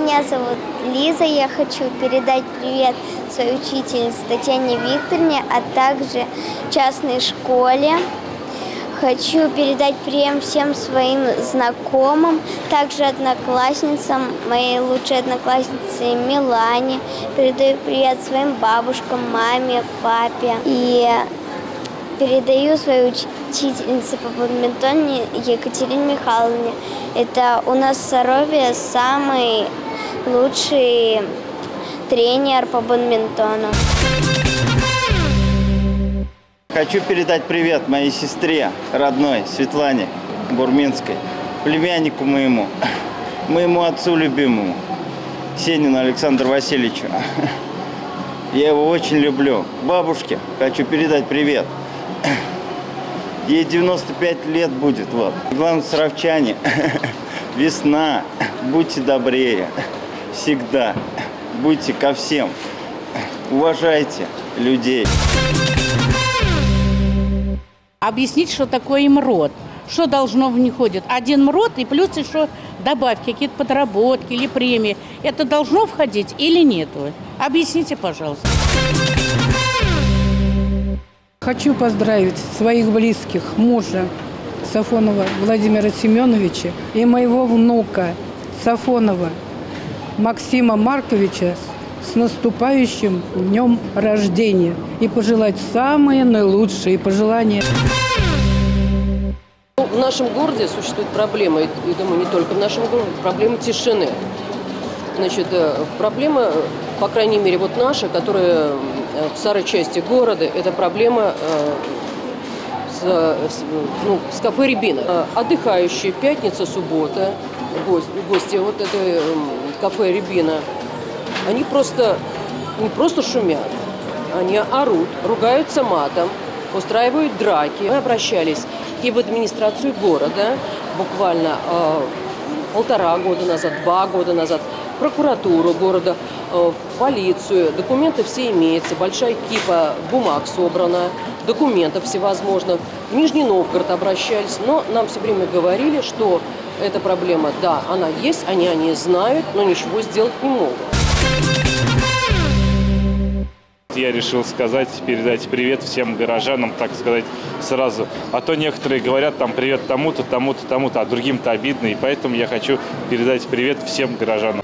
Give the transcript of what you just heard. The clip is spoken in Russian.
меня зовут Лиза. Я хочу передать привет своей учительнице Татьяне Викторовне, а также частной школе. Хочу передать привет всем своим знакомым, также одноклассницам, моей лучшей однокласснице Милане. Передаю привет своим бабушкам, маме, папе. И передаю своей учительнице по бадминтону Екатерине Михайловне. Это у нас в Сарове самый лучший тренер по бадминтону. Хочу передать привет моей сестре родной Светлане Бурминской, племяннику моему отцу любимому, Сенину Александру Васильевичу. Я его очень люблю. Бабушке хочу передать привет. Ей 95 лет будет. Вот. Главное, саровчане, весна, будьте добрее всегда, будьте ко всем, уважайте людей. Объяснить, что такое МРОТ, что должно в них входить. Один МРОТ и плюс еще добавки, какие-то подработки или премии. Это должно входить или нет? Объясните, пожалуйста. Хочу поздравить своих близких, мужа Сафонова Владимира Семеновича и моего внука Сафонова Максима Марковича с наступающим днем рождения и пожелать самые наилучшие пожелания. В нашем городе существует проблема, и думаю, не только в нашем городе, проблема тишины. Значит, проблема, по крайней мере, вот наша, которая в старой части города, это проблема с кафе «Рябина». Отдыхающие, пятница, суббота, гости вот этой кафе «Рябина», они не просто шумят, они орут, ругаются матом, устраивают драки. Мы обращались и в администрацию города буквально 1,5 года назад, 2 года назад, в прокуратуру города, в полицию. Документы все имеются, большая кипа бумаг собрана, документов всевозможных. В Нижний Новгород обращались, но нам все время говорили, что эта проблема, да, она есть, они о ней знают, но ничего сделать не могут. Я решил передать привет всем горожанам, так сказать, сразу. А то некоторые говорят там привет тому-то, тому-то, тому-то, а другим-то обидно. И поэтому я хочу передать привет всем горожанам.